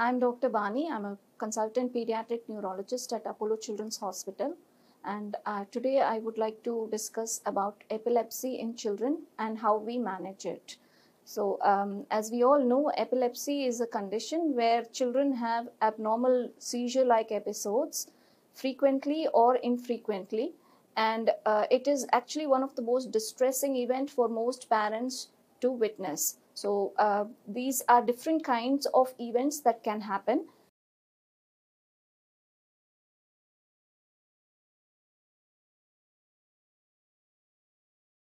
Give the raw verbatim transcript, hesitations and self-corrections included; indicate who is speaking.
Speaker 1: I'm Doctor Bani. I'm a consultant pediatric neurologist at Apollo Children's Hospital. And uh, today I would like to discuss about epilepsy in children and how we manage it. So um, as we all know, epilepsy is a condition where children have abnormal seizure-like episodes frequently or infrequently. And uh, it is actually one of the most distressing events for most parents to witness. So uh, these are different kinds of events that can happen.